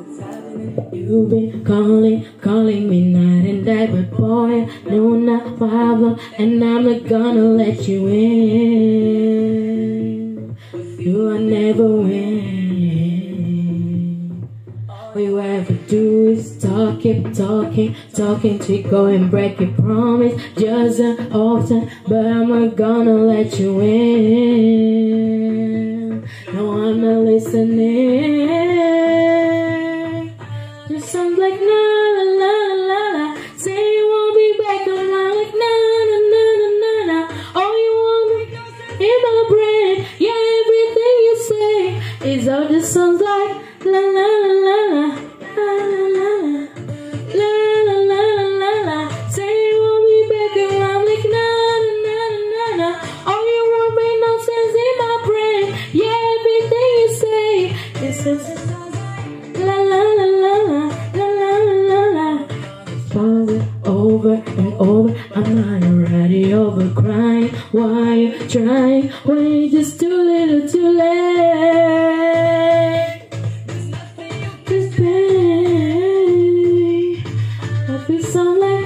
You've been calling me night and day, but boy, no, not problem, and I'm not gonna let you in. You will never win. All you ever do is talk, keep talking till go and break your promise. Just often, but I'm not gonna let you in. No, I'm not listening. Just sounds like na la la la la. Say you won't be back around like na na na na na na. All you want me in my brain, yeah, everything you say is all just sounds like la la la la la la la la la la la la. Say you won't be back around like na na na na na. All you want make no sense in my brain, yeah, everything you say is just la la la la la la la la la. Over and over, I'm not already over crying. Why you trying when it's just too little too late? Just baby, I feel so like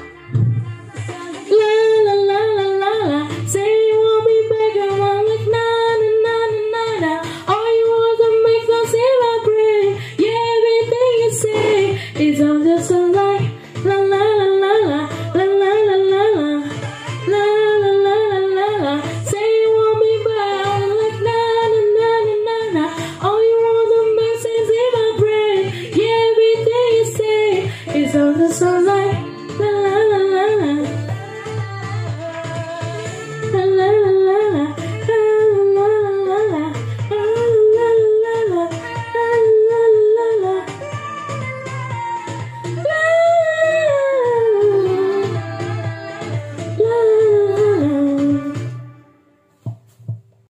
la la la la la la. Say you won't be back around like na na na na na na. All you want to make sense in my brain, yeah, everything you say is all just so like la la la la la la la la la la la la la la la. Say you want me back like na na na na na na. All you want to make sense in my brain, yeah, everything you say is all just so like